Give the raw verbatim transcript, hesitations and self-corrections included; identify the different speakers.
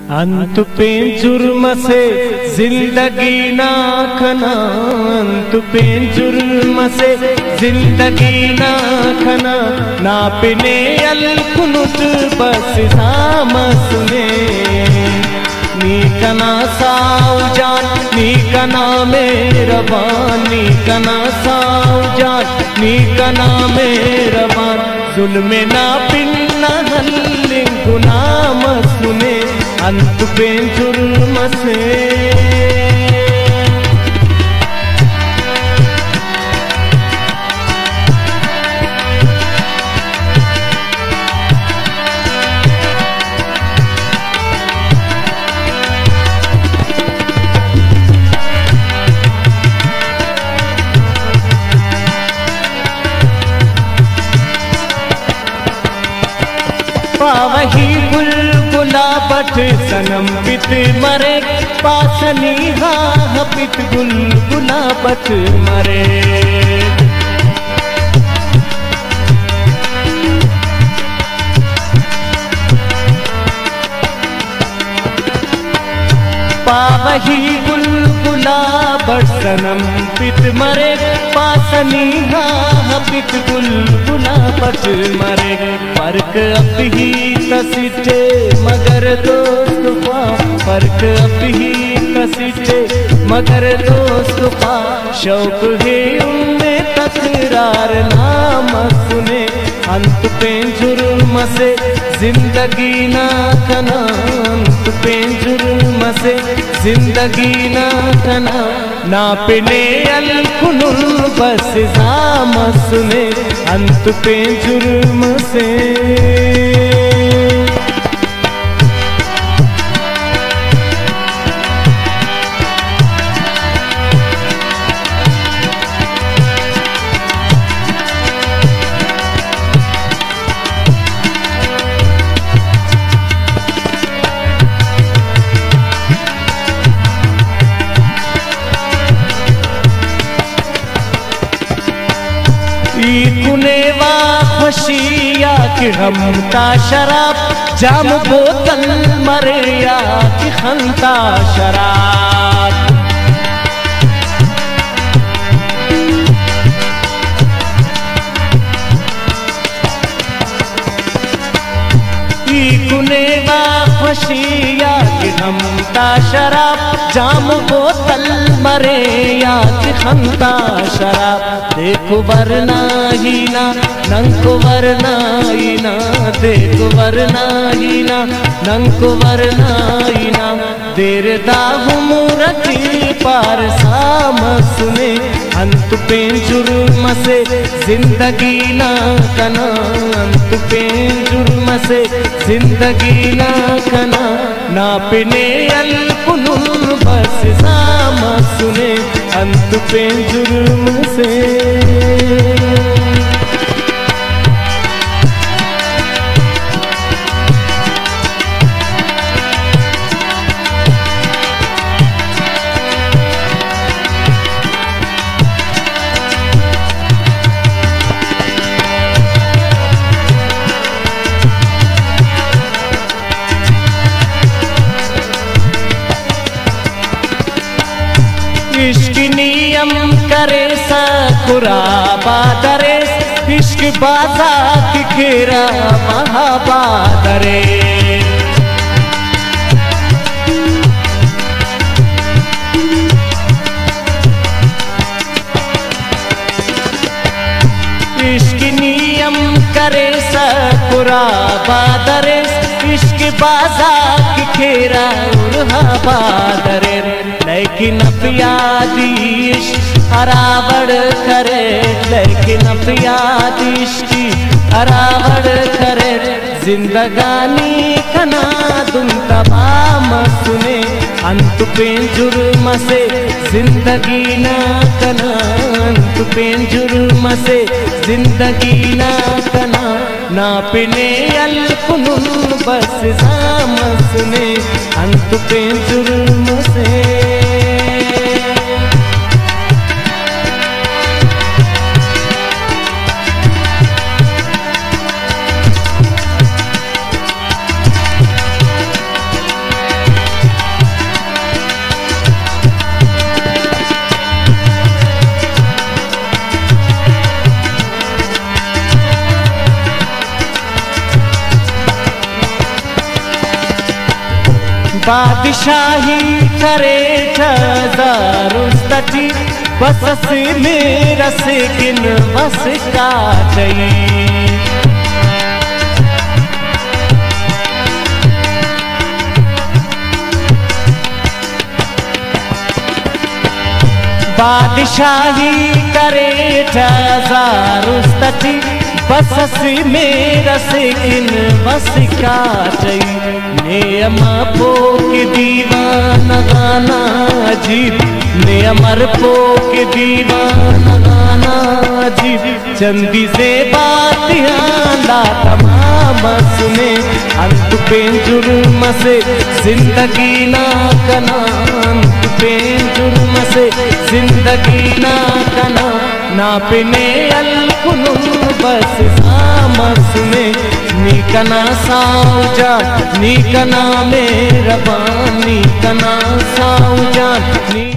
Speaker 1: अंत पे जुर्म से जिंदगी ना खना, अंत पे जुर्म से जिंदगी ना खना, ना पिने अलकुनुत बस साम सुने। नी कना साउजान नी कना मेहरबान, नी कना साउजान नी कना मेहरबान, जुल्म ना पिन्ना हल्लिंग गुनाम सुने, अंत पे जुर्म से। पावही बुलबुला बट सनम पित मरे, पासनी हा पित बुलबुला बट मरे। पावही बुलबुला बट सनम पित मरे, पासनी हा पित बुलबुला बट मरे। फर्क अब ही तसिटे मगर दोस्त पा, फर्क अब ही तसिटे मगर दोस्त पा, शौक है उनमें तकरार नाम सुने, अंत पे जुर्म से जिंदगी ना खना, अंत पे जुर्म से जिंदगी ना खना, ना पिने अलकुनुल बस साम सुने, अंत पे जुर्म से। कुने वा खुशिया कि हम ता शराब, जाम बोतल मरिया कि खंता शराब। कुने वा खुशिया कि हम ता शराब, जाम बोतल मरे या कि खंता शराब। देखो वरना ही ना नंको वरना ही ना, देखो वरना ही ना नंको वरना ही ना, देर दाहुम रखी पार साम सुने, अंत पे जुर्म से जिंदगी ना कना, अंत पे जुर्म से जिंदगी ना कना, ना पिने अलकुनुल बस साम सुने, अंत पे जुर्म से। इश्क नियम करे सकुरा बादरे, इश्क बाजा की खेरा महाबादरे। इश्क नियम करे सकुरा बादरे, इश्क बाजा की खेरा महाबादरे। लेकिन प्यादिश अरावड़ करे, लेकिन प्यादिश की अरावड़ करे, जिंदगानी कना तुम तमाम सुने, अंत पे जुर्म से जिंदगी ना कना, अंत पे जुर्म से जिंदगी ना कना, ना पिने अलकुनुल बस साम सुने, अंत पे जुर्म से। बादशाही करे ज़ारुस्तची बस में रस किन बस का चई बादशाही करे ज़ारुस्तची बस में रस किन बस का चई ने अमा पो के दीवाना गाना अजीब ने अमर पो के दीवाना गाना अजीब चंदी से बातियां तमाम सुने अंत पे जुर्म से जिंदगी ना कना अंत पे जुर्म से जिंदगी ना कना ना पिने अलकुनु बस सामस में निकना साउजा निकना मेरबानी कना साउजा।